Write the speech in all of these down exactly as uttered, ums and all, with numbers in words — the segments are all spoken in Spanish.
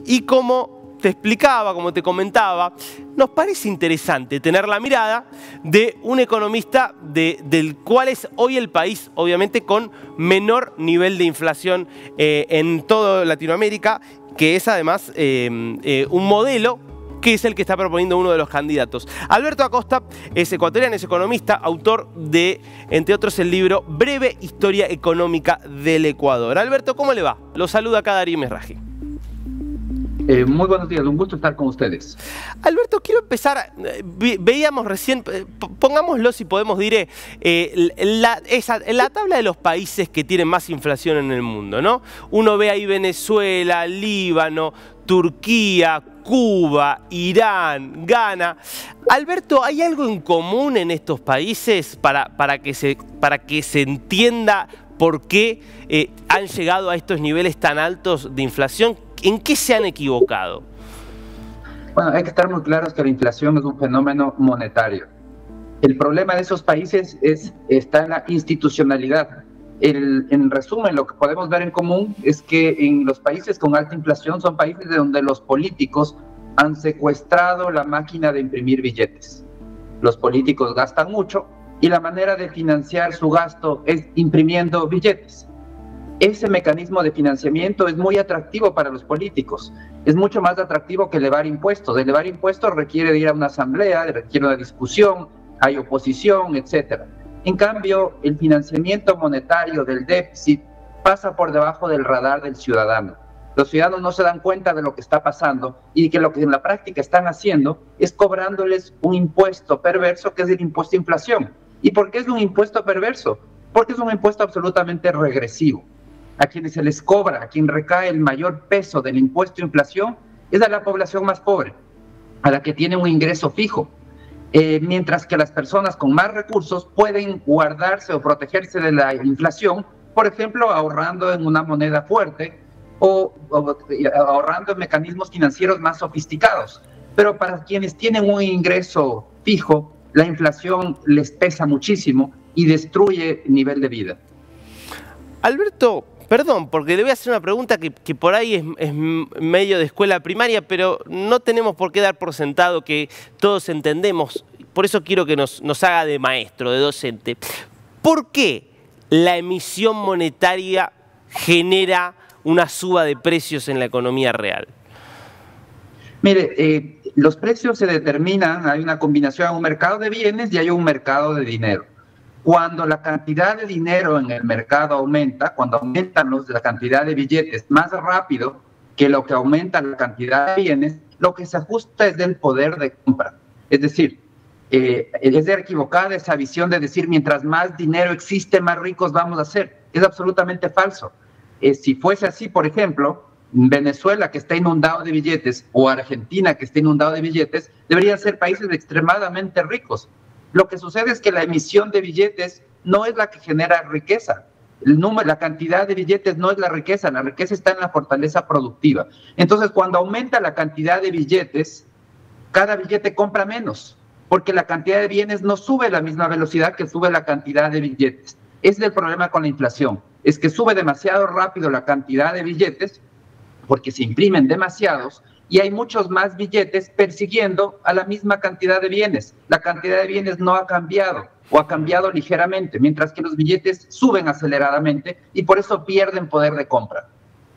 Y como te explicaba, como te comentaba, nos parece interesante tener la mirada de un economista de, del cual es hoy el país, obviamente con menor nivel de inflación eh, en toda Latinoamérica, que es además eh, eh, un modelo que es el que está proponiendo uno de los candidatos. Alberto Acosta es ecuatoriano, es economista, autor de, entre otros, el libro Breve Historia Económica del Ecuador. Alberto, ¿cómo le va? Lo saluda acá Darío Medraji. Eh, muy buenos días, un gusto estar con ustedes. Alberto, quiero empezar, ve, veíamos recién, pongámoslo si podemos, diré, eh, la, esa, la tabla de los países que tienen más inflación en el mundo, ¿no? Uno ve ahí Venezuela, Líbano, Turquía, Cuba, Irán, Ghana. Alberto, ¿hay algo en común en estos países para, para, que, se, para que se entienda por qué eh, han llegado a estos niveles tan altos de inflación? ¿En qué se han equivocado? Bueno, hay que estar muy claros que la inflación es un fenómeno monetario. El problema de esos países es, está en la institucionalidad. El, en resumen, lo que podemos ver en común es que en los países con alta inflación son países donde los políticos han secuestrado la máquina de imprimir billetes. Los políticos gastan mucho y la manera de financiar su gasto es imprimiendo billetes. Ese mecanismo de financiamiento es muy atractivo para los políticos. Es mucho más atractivo que elevar impuestos. Elevar impuestos requiere de ir a una asamblea, requiere una discusión, hay oposición, etcétera. En cambio, el financiamiento monetario del déficit pasa por debajo del radar del ciudadano. Los ciudadanos no se dan cuenta de lo que está pasando y que lo que en la práctica están haciendo es cobrándoles un impuesto perverso que es el impuesto a inflación. ¿Y por qué es un impuesto perverso? Porque es un impuesto absolutamente regresivo. A quienes se les cobra, a quien recae el mayor peso del impuesto a inflación, es a la población más pobre, a la que tiene un ingreso fijo. Eh, mientras que las personas con más recursos pueden guardarse o protegerse de la inflación, por ejemplo, ahorrando en una moneda fuerte o, o ahorrando en mecanismos financieros más sofisticados. Pero para quienes tienen un ingreso fijo, la inflación les pesa muchísimo y destruye el nivel de vida. Alberto, perdón, porque le voy a hacer una pregunta que, que por ahí es, es medio de escuela primaria, pero no tenemos por qué dar por sentado que todos entendemos. Por eso quiero que nos, nos haga de maestro, de docente. ¿Por qué la emisión monetaria genera una suba de precios en la economía real? Mire, eh, los precios se determinan, hay una combinación, hay un mercado de bienes y hay un mercado de dinero. Cuando la cantidad de dinero en el mercado aumenta, cuando aumentan los, la cantidad de billetes más rápido que lo que aumenta la cantidad de bienes, lo que se ajusta es del poder de compra. Es decir, eh, es de equivocada esa visión de decir mientras más dinero existe, más ricos vamos a ser. Es absolutamente falso. Eh, si fuese así, por ejemplo, Venezuela, que está inundado de billetes, o Argentina, que está inundado de billetes, deberían ser países extremadamente ricos. Lo que sucede es que la emisión de billetes no es la que genera riqueza. El número, la cantidad de billetes no es la riqueza, la riqueza está en la fortaleza productiva. Entonces, cuando aumenta la cantidad de billetes, cada billete compra menos, porque la cantidad de bienes no sube a la misma velocidad que sube la cantidad de billetes. Ese es el problema con la inflación, es que sube demasiado rápido la cantidad de billetes, porque se imprimen demasiados, y hay muchos más billetes persiguiendo a la misma cantidad de bienes. La cantidad de bienes no ha cambiado o ha cambiado ligeramente, mientras que los billetes suben aceleradamente y por eso pierden poder de compra.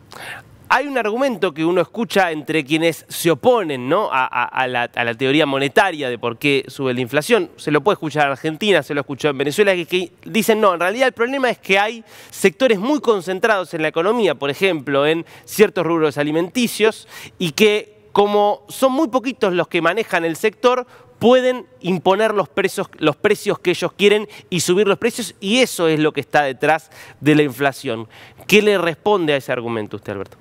Hay un argumento que uno escucha entre quienes se oponen, ¿no? a, a, a, la, a la teoría monetaria de por qué sube la inflación. Se lo puede escuchar en Argentina, se lo escuchó en Venezuela, que, que dicen no, en realidad el problema es que hay sectores muy concentrados en la economía, por ejemplo, en ciertos rubros alimenticios, y que como son muy poquitos los que manejan el sector, pueden imponer los precios, los precios que ellos quieren y subir los precios, y eso es lo que está detrás de la inflación. ¿Qué le responde a ese argumento usted, Alberto?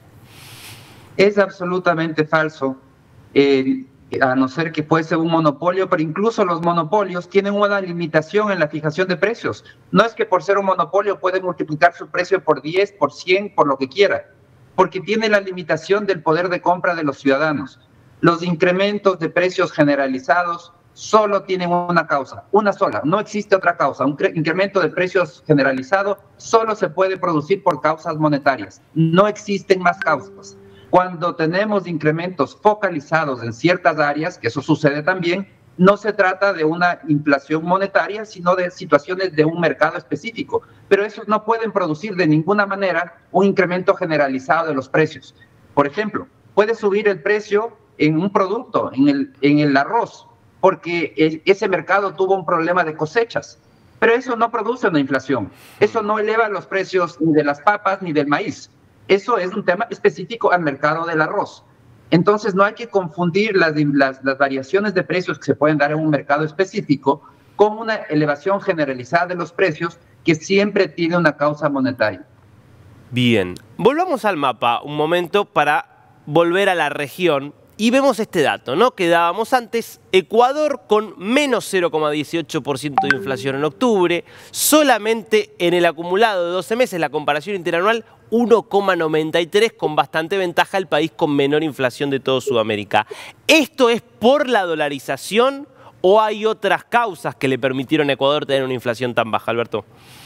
Es absolutamente falso, eh, a no ser que puede ser un monopolio, pero incluso los monopolios tienen una limitación en la fijación de precios. No es que por ser un monopolio puede multiplicar su precio por diez, por cien, por lo que quiera, porque tiene la limitación del poder de compra de los ciudadanos. Los incrementos de precios generalizados solo tienen una causa, una sola, no existe otra causa. Un incremento de precios generalizado solo se puede producir por causas monetarias, no existen más causas. Cuando tenemos incrementos focalizados en ciertas áreas, que eso sucede también, no se trata de una inflación monetaria, sino de situaciones de un mercado específico. Pero esos no pueden producir de ninguna manera un incremento generalizado de los precios. Por ejemplo, puede subir el precio en un producto, en el, en el arroz, porque el, ese mercado tuvo un problema de cosechas. Pero eso no produce una inflación. Eso no eleva los precios ni de las papas ni del maíz. Eso es un tema específico al mercado del arroz. Entonces, no hay que confundir las, las, las variaciones de precios que se pueden dar en un mercado específico con una elevación generalizada de los precios que siempre tiene una causa monetaria. Bien, volvamos al mapa un momento para volver a la región y vemos este dato, ¿no? Que dábamos antes, Ecuador con menos cero coma dieciocho por ciento de inflación en octubre, solamente en el acumulado de doce meses, la comparación interanual, uno coma noventa y tres, con bastante ventaja el país con menor inflación de todo Sudamérica. ¿Esto es por la dolarización o hay otras causas que le permitieron a Ecuador tener una inflación tan baja, Alberto?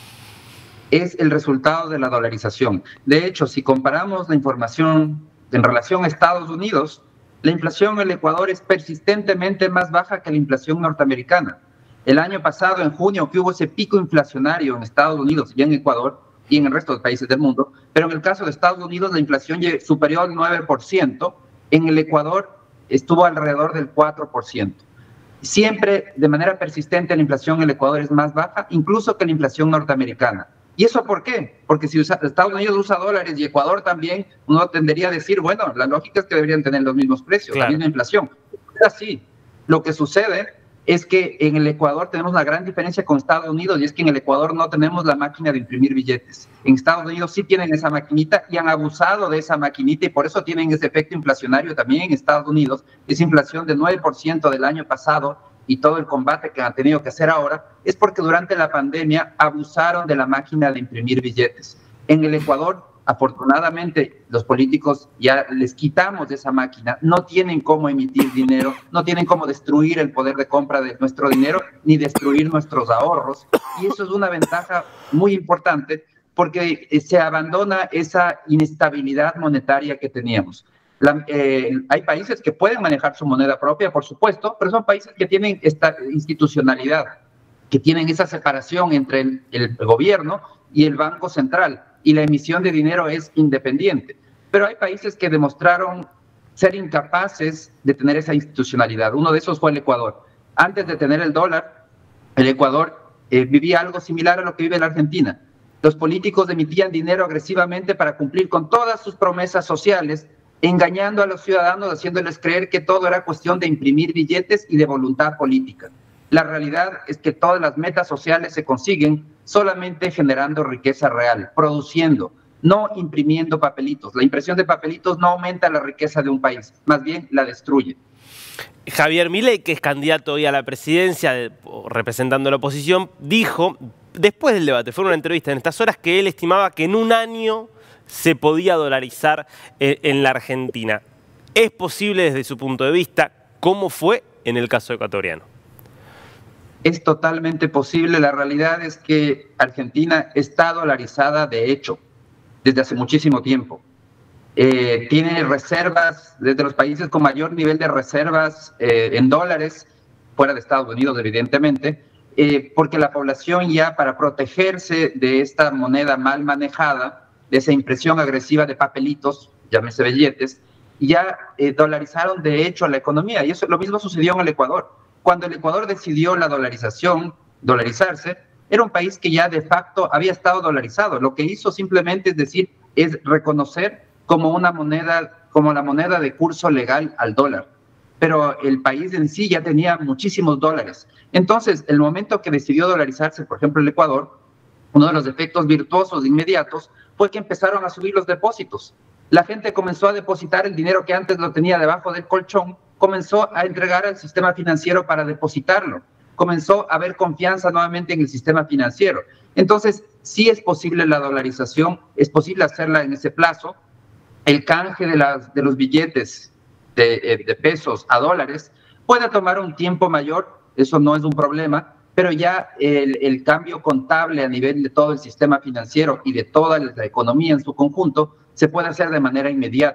Es el resultado de la dolarización. De hecho, si comparamos la información en relación a Estados Unidos, la inflación en el Ecuador es persistentemente más baja que la inflación norteamericana. El año pasado, en junio, que hubo ese pico inflacionario en Estados Unidos y en Ecuador y en el resto de los países del mundo, pero en el caso de Estados Unidos la inflación superó al nueve por ciento, en el Ecuador estuvo alrededor del cuatro por ciento. Siempre, de manera persistente, la inflación en el Ecuador es más baja, incluso que la inflación norteamericana. ¿Y eso por qué? Porque si usa, Estados Unidos usa dólares y Ecuador también, uno tendería a decir, bueno, la lógica es que deberían tener los mismos precios, claro, la misma inflación. Es así. Lo que sucede es que en el Ecuador tenemos una gran diferencia con Estados Unidos, y es que en el Ecuador no tenemos la máquina de imprimir billetes. En Estados Unidos sí tienen esa maquinita y han abusado de esa maquinita, y por eso tienen ese efecto inflacionario también en Estados Unidos, esa inflación de nueve por ciento del año pasado, y todo el combate que han tenido que hacer ahora, es porque durante la pandemia abusaron de la máquina de imprimir billetes. En el Ecuador, afortunadamente, los políticos ya les quitamos esa máquina, no tienen cómo emitir dinero, no tienen cómo destruir el poder de compra de nuestro dinero, ni destruir nuestros ahorros, y eso es una ventaja muy importante, porque se abandona esa inestabilidad monetaria que teníamos. La, eh, hay países que pueden manejar su moneda propia, por supuesto, pero son países que tienen esta institucionalidad, que tienen esa separación entre el, el gobierno y el Banco Central, y la emisión de dinero es independiente. Pero hay países que demostraron ser incapaces de tener esa institucionalidad. Uno de esos fue el Ecuador. Antes de tener el dólar, el Ecuador eh, vivía algo similar a lo que vive la Argentina. Los políticos emitían dinero agresivamente para cumplir con todas sus promesas sociales, engañando a los ciudadanos, haciéndoles creer que todo era cuestión de imprimir billetes y de voluntad política. La realidad es que todas las metas sociales se consiguen solamente generando riqueza real, produciendo, no imprimiendo papelitos. La impresión de papelitos no aumenta la riqueza de un país, más bien la destruye. Javier Milei, que es candidato hoy a la presidencia, de, representando a la oposición, dijo, después del debate, fue en una entrevista en estas horas, que él estimaba que en un año se podía dolarizar eh, en la Argentina. ¿Es posible desde su punto de vista? ¿Cómo fue en el caso ecuatoriano? Es totalmente posible. La realidad es que Argentina está dolarizada de hecho desde hace muchísimo tiempo. Eh, tiene reservas, desde los países con mayor nivel de reservas eh, en dólares, fuera de Estados Unidos evidentemente, eh, porque la población ya, para protegerse de esta moneda mal manejada, de esa impresión agresiva de papelitos, llámese billetes, ya eh, dolarizaron de hecho la economía, y eso lo mismo sucedió en el Ecuador. Cuando el Ecuador decidió la dolarización, dolarizarse, era un país que ya de facto había estado dolarizado. Lo que hizo simplemente es decir, es reconocer como una moneda, como la moneda de curso legal al dólar. Pero el país en sí ya tenía muchísimos dólares. Entonces, el momento que decidió dolarizarse, por ejemplo, el Ecuador, uno de los efectos virtuosos inmediatos fue que empezaron a subir los depósitos. La gente comenzó a depositar el dinero que antes lo tenía debajo del colchón, comenzó a entregar al sistema financiero para depositarlo. Comenzó a haber confianza nuevamente en el sistema financiero. Entonces, sí es posible la dolarización, es posible hacerla en ese plazo. El canje de, las, de los billetes de, de pesos a dólares puede tomar un tiempo mayor, eso no es un problema, pero ya el, el cambio contable a nivel de todo el sistema financiero y de toda la economía en su conjunto se puede hacer de manera inmediata.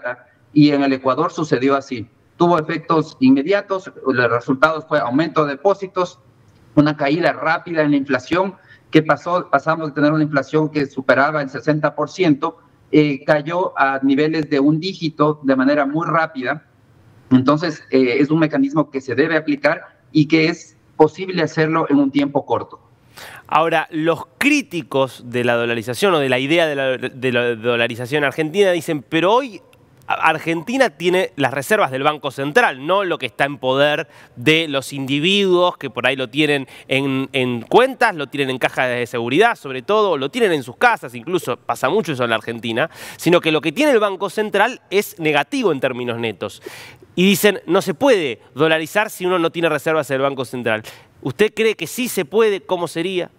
y en el Ecuador sucedió así. Tuvo efectos inmediatos, los resultados fue aumento de depósitos, una caída rápida en la inflación, que pasó, pasamos de tener una inflación que superaba el sesenta por ciento, eh, cayó a niveles de un dígito de manera muy rápida. Entonces, eh, es un mecanismo que se debe aplicar y que es posible hacerlo en un tiempo corto. Ahora, los críticos de la dolarización o de la idea de la, de la dolarización argentina dicen, pero hoy Argentina tiene las reservas del Banco Central, no lo que está en poder de los individuos que por ahí lo tienen en, en cuentas, lo tienen en cajas de seguridad sobre todo, lo tienen en sus casas, incluso pasa mucho eso en la Argentina, sino que lo que tiene el Banco Central es negativo en términos netos. Y dicen, no se puede dolarizar si uno no tiene reservas del Banco Central. ¿Usted cree que sí se puede? ¿Cómo sería?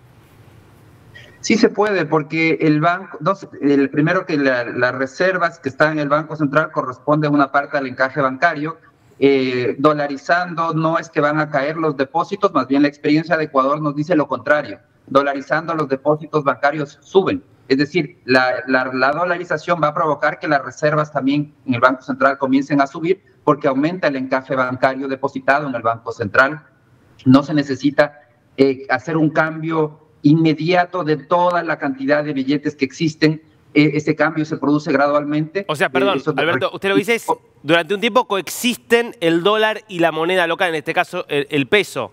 Sí se puede, porque el banco, no, el primero que la, las reservas que están en el Banco Central corresponde a una parte del encaje bancario. Eh, dolarizando no es que van a caer los depósitos, más bien la experiencia de Ecuador nos dice lo contrario. Dolarizando los depósitos bancarios suben. Es decir, la, la, la dolarización va a provocar que las reservas también en el Banco Central comiencen a subir porque aumenta el encaje bancario depositado en el Banco Central. No se necesita eh, hacer un cambio inmediato de toda la cantidad de billetes que existen. Eh, ese cambio se produce gradualmente. O sea, perdón, eh, Alberto, usted lo que dice es, durante un tiempo coexisten el dólar y la moneda local, en este caso el, el peso.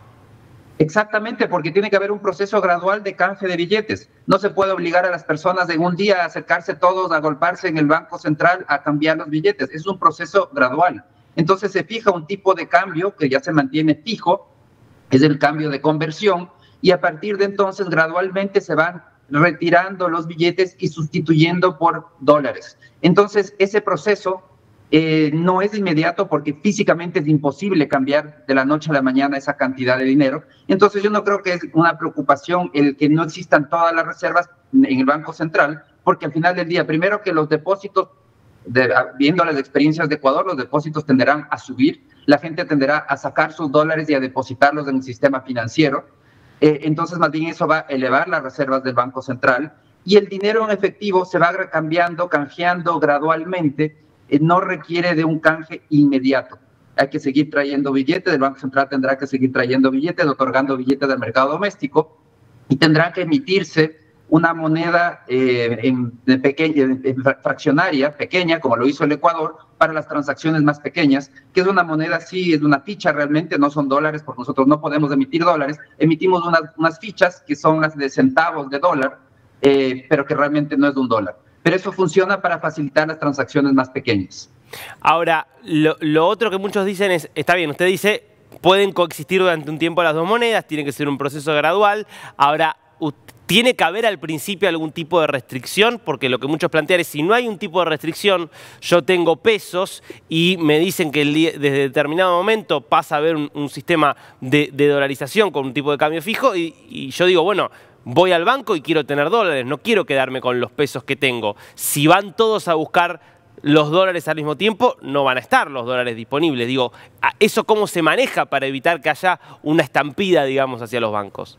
Exactamente, porque tiene que haber un proceso gradual de canje de billetes. No se puede obligar a las personas de un día a acercarse todos, a golparse en el Banco Central a cambiar los billetes. Es un proceso gradual. Entonces se fija un tipo de cambio que ya se mantiene fijo, es el cambio de conversión, y a partir de entonces gradualmente se van retirando los billetes y sustituyendo por dólares. Entonces ese proceso eh, no es inmediato porque físicamente es imposible cambiar de la noche a la mañana esa cantidad de dinero. Entonces yo no creo que es una preocupación el que no existan todas las reservas en el Banco Central, porque al final del día, primero que los depósitos, de, viendo las experiencias de Ecuador, los depósitos tenderán a subir, la gente tenderá a sacar sus dólares y a depositarlos en el sistema financiero. Eh, entonces, más bien eso va a elevar las reservas del Banco Central y el dinero en efectivo se va cambiando, canjeando gradualmente, eh, no requiere de un canje inmediato. Hay que seguir trayendo billetes, el Banco Central tendrá que seguir trayendo billetes, otorgando billetes del mercado doméstico y tendrá que emitirse una moneda eh, en, de pequeña, en fraccionaria, pequeña, como lo hizo el Ecuador, para las transacciones más pequeñas, que es una moneda, sí, es una ficha realmente, no son dólares, porque nosotros no podemos emitir dólares, emitimos unas, unas fichas que son las de centavos de dólar, eh, pero que realmente no es de un dólar. Pero eso funciona para facilitar las transacciones más pequeñas. Ahora, lo, lo otro que muchos dicen es, está bien, usted dice, pueden coexistir durante un tiempo las dos monedas, tiene que ser un proceso gradual. Ahora, ¿tiene que haber al principio algún tipo de restricción? Porque lo que muchos plantean es, si no hay un tipo de restricción, yo tengo pesos y me dicen que el día, desde determinado momento pasa a haber un, un sistema de, de dolarización con un tipo de cambio fijo y, y yo digo, bueno, voy al banco y quiero tener dólares, no quiero quedarme con los pesos que tengo. Si van todos a buscar los dólares al mismo tiempo, no van a estar los dólares disponibles. Digo, ¿eso cómo se maneja para evitar que haya una estampida, digamos, hacia los bancos?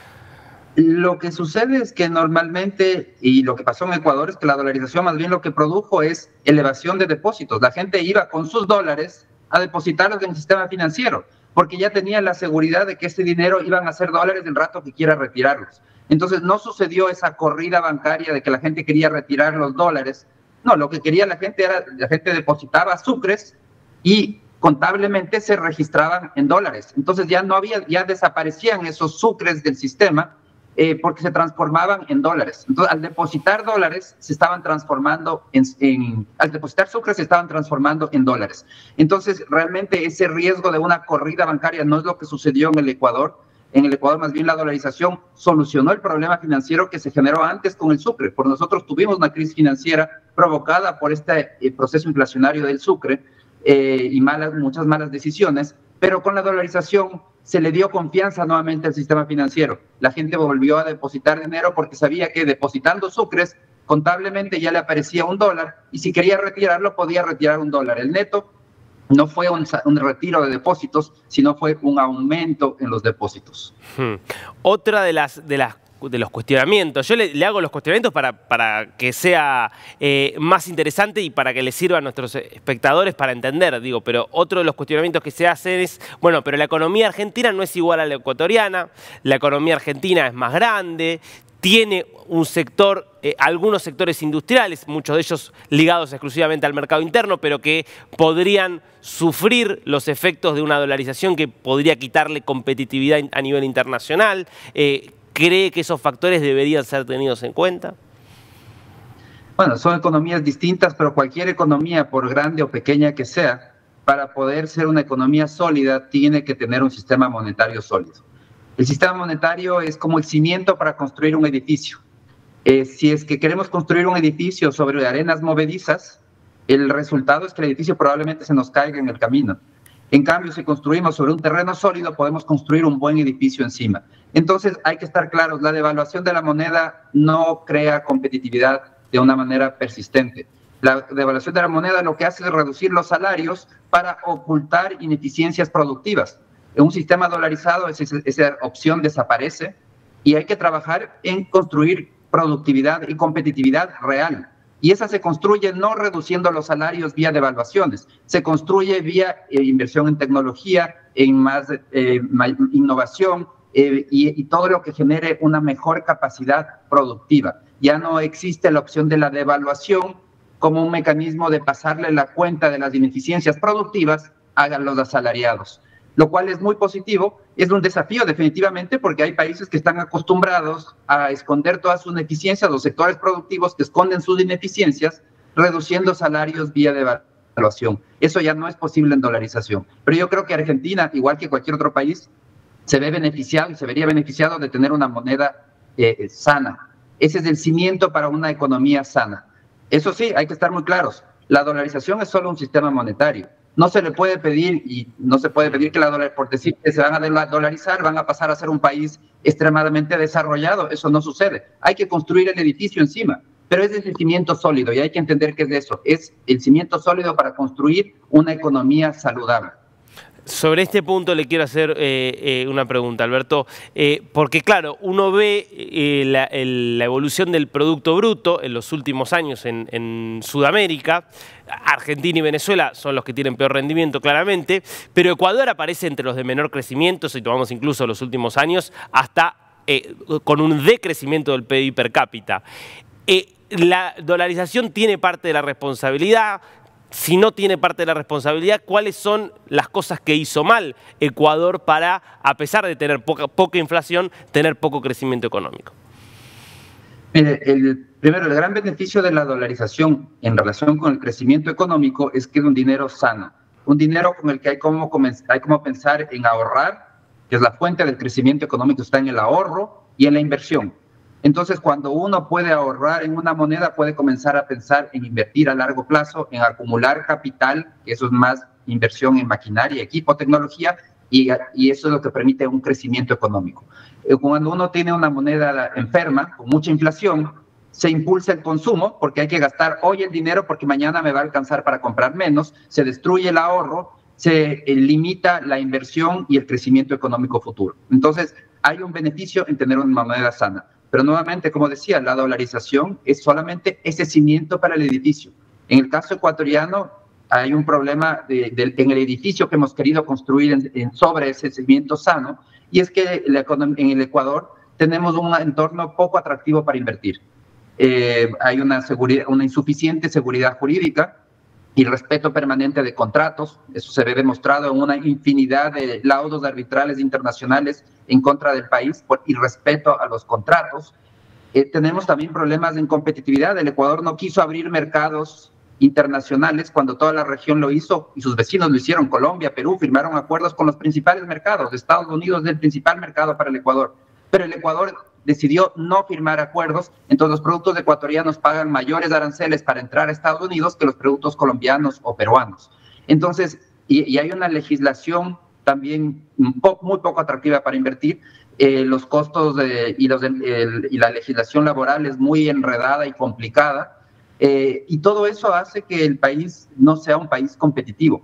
Lo que sucede es que normalmente, y lo que pasó en Ecuador, es que la dolarización más bien lo que produjo es elevación de depósitos. La gente iba con sus dólares a depositarlos en el sistema financiero, porque ya tenía la seguridad de que ese dinero iban a ser dólares del rato que quiera retirarlos. Entonces no sucedió esa corrida bancaria de que la gente quería retirar los dólares. No, lo que quería la gente era, la gente depositaba sucres y contablemente se registraban en dólares. Entonces ya no había, ya desaparecían esos sucres del sistema, Eh, porque se transformaban en dólares. Entonces, al depositar dólares, se estaban transformando en, en, al depositar sucres, se estaban transformando en dólares. Entonces, realmente ese riesgo de una corrida bancaria no es lo que sucedió en el Ecuador. En el Ecuador, más bien, la dolarización solucionó el problema financiero que se generó antes con el sucre. Por nosotros tuvimos una crisis financiera provocada por este eh, proceso inflacionario del sucre eh, y malas, muchas malas decisiones, pero con la dolarización se le dio confianza nuevamente al sistema financiero. La gente volvió a depositar dinero porque sabía que depositando sucres, contablemente ya le aparecía un dólar y si quería retirarlo, podía retirar un dólar. El neto no fue un, un retiro de depósitos, sino fue un aumento en los depósitos. Hmm. Otra de las, de las de los cuestionamientos. Yo le, le hago los cuestionamientos para, para que sea eh, más interesante y para que les sirva a nuestros espectadores para entender, digo, pero otro de los cuestionamientos que se hacen es, bueno, pero la economía argentina no es igual a la ecuatoriana, la economía argentina es más grande, tiene un sector, eh, algunos sectores industriales, muchos de ellos ligados exclusivamente al mercado interno, pero que podrían sufrir los efectos de una dolarización que podría quitarle competitividad a nivel internacional. Eh, ¿Cree que esos factores deberían ser tenidos en cuenta? Bueno, son economías distintas, pero cualquier economía, por grande o pequeña que sea, para poder ser una economía sólida, tiene que tener un sistema monetario sólido. El sistema monetario es como el cimiento para construir un edificio. Eh, si es que queremos construir un edificio sobre arenas movedizas, el resultado es que el edificio probablemente se nos caiga en el camino. En cambio, si construimos sobre un terreno sólido, podemos construir un buen edificio encima. Entonces, hay que estar claros, la devaluación de la moneda no crea competitividad de una manera persistente. La devaluación de la moneda lo que hace es reducir los salarios para ocultar ineficiencias productivas. En un sistema dolarizado esa, esa opción desaparece y hay que trabajar en construir productividad y competitividad real. Y esa se construye no reduciendo los salarios vía devaluaciones, se construye vía eh, inversión en tecnología, en más eh, innovación eh, y, y todo lo que genere una mejor capacidad productiva. Ya no existe la opción de la devaluación como un mecanismo de pasarle la cuenta de las ineficiencias productivas a los asalariados, lo cual es muy positivo. Es un desafío definitivamente porque hay países que están acostumbrados a esconder todas sus ineficiencias, los sectores productivos que esconden sus ineficiencias, reduciendo salarios vía devaluación. Eso ya no es posible en dolarización. Pero yo creo que Argentina, igual que cualquier otro país, se ve beneficiado y se vería beneficiado de tener una moneda eh, sana. Ese es el cimiento para una economía sana. Eso sí, hay que estar muy claros. La dolarización es solo un sistema monetario. No se le puede pedir, y no se puede pedir que la dólar, por decir que se van a dolarizar, van a pasar a ser un país extremadamente desarrollado. Eso no sucede. Hay que construir el edificio encima, pero es el cimiento sólido y hay que entender que es de eso. Es el cimiento sólido para construir una economía saludable. Sobre este punto le quiero hacer eh, eh, una pregunta, Alberto, eh, porque claro, uno ve eh, la, el, la evolución del Producto Bruto en los últimos años en, en Sudamérica. Argentina y Venezuela son los que tienen peor rendimiento, claramente, pero Ecuador aparece entre los de menor crecimiento, si tomamos incluso los últimos años, hasta eh, con un decrecimiento del P I B per cápita. Eh, la dolarización tiene parte de la responsabilidad. Si no tiene parte de la responsabilidad, ¿cuáles son las cosas que hizo mal Ecuador para, a pesar de tener poca, poca inflación, tener poco crecimiento económico? Mire, el, primero, el gran beneficio de la dolarización en relación con el crecimiento económico es que es un dinero sano, un dinero con el que hay como, hay como pensar en ahorrar, que es la fuente del crecimiento económico, está en el ahorro y en la inversión. Entonces, cuando uno puede ahorrar en una moneda, puede comenzar a pensar en invertir a largo plazo, en acumular capital, que eso es más inversión en maquinaria, equipo, tecnología, y, y eso es lo que permite un crecimiento económico. Cuando uno tiene una moneda enferma, con mucha inflación, se impulsa el consumo, porque hay que gastar hoy el dinero, porque mañana me va a alcanzar para comprar menos, se destruye el ahorro, se limita la inversión y el crecimiento económico futuro. Entonces, hay un beneficio en tener una moneda sana. Pero nuevamente, como decía, la dolarización es solamente ese cimiento para el edificio. En el caso ecuatoriano, hay un problema de, de, en el edificio que hemos querido construir en, en sobre ese cimiento sano, y es que la, en el Ecuador tenemos un entorno poco atractivo para invertir. Eh, hay una, seguridad, una insuficiente seguridad jurídica y respeto permanente de contratos. Eso se ve demostrado en una infinidad de laudos arbitrales internacionales en contra del país por irrespeto a los contratos. Eh, tenemos también problemas en competitividad. El Ecuador no quiso abrir mercados internacionales cuando toda la región lo hizo y sus vecinos lo hicieron. Colombia, Perú firmaron acuerdos con los principales mercados. Estados Unidos es el principal mercado para el Ecuador, pero el Ecuador decidió no firmar acuerdos, entonces los productos ecuatorianos pagan mayores aranceles para entrar a Estados Unidos que los productos colombianos o peruanos. Entonces, y, y hay una legislación también un po, muy poco atractiva para invertir, eh, los costos de, y, los, el, y la legislación laboral es muy enredada y complicada, eh, y todo eso hace que el país no sea un país competitivo.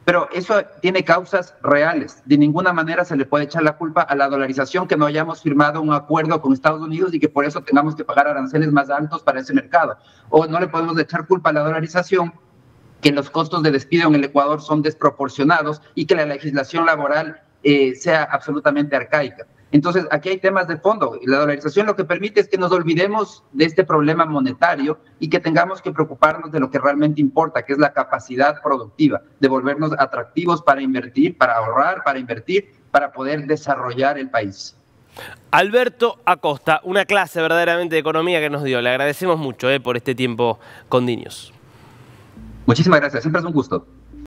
Pero eso tiene causas reales. De ninguna manera se le puede echar la culpa a la dolarización, que no hayamos firmado un acuerdo con Estados Unidos y que por eso tengamos que pagar aranceles más altos para ese mercado. O no le podemos echar culpa a la dolarización, que los costos de despido en el Ecuador son desproporcionados y que la legislación laboral eh, sea absolutamente arcaica. Entonces, aquí hay temas de fondo. La dolarización lo que permite es que nos olvidemos de este problema monetario y que tengamos que preocuparnos de lo que realmente importa, que es la capacidad productiva, de volvernos atractivos para invertir, para ahorrar, para invertir, para poder desarrollar el país. Alberto Acosta, una clase verdaderamente de economía que nos dio. Le agradecemos mucho eh, por este tiempo con Dinius. Muchísimas gracias, siempre es un gusto.